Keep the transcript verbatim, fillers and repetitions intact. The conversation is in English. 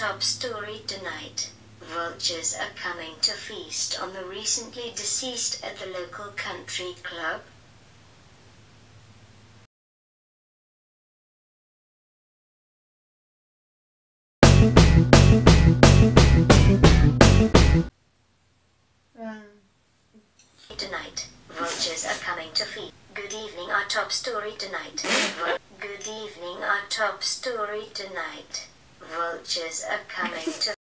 top story tonight. Vultures are coming to feast on the recently deceased at the local country club. Tonight, vultures are coming to feast. Good evening, our top story tonight. Good evening, our top story tonight. Vultures are coming to